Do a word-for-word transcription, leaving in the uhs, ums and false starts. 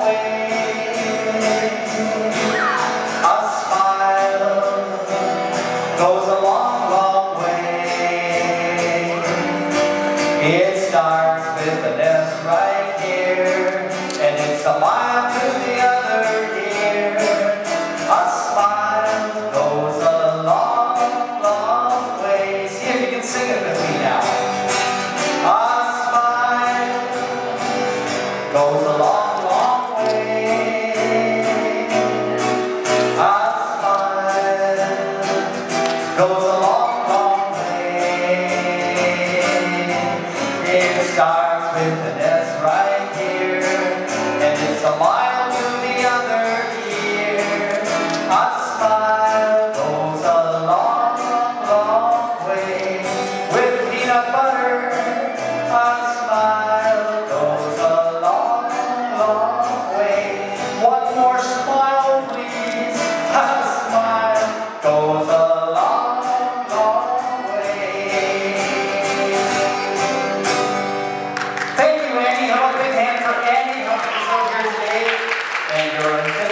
Goes a long, long way. It starts with an S right here, and it's a mile to the other ear. A smile goes a long, long way. See if you can sing it with me now. A smile goes a long, long way. A goes a long, long way. It starts with an S right here, and it's a mile to the other ear. A smile goes a long, long way. With peanut butter, a smile goes a long, long way. One more smile, please. A smile goes a and your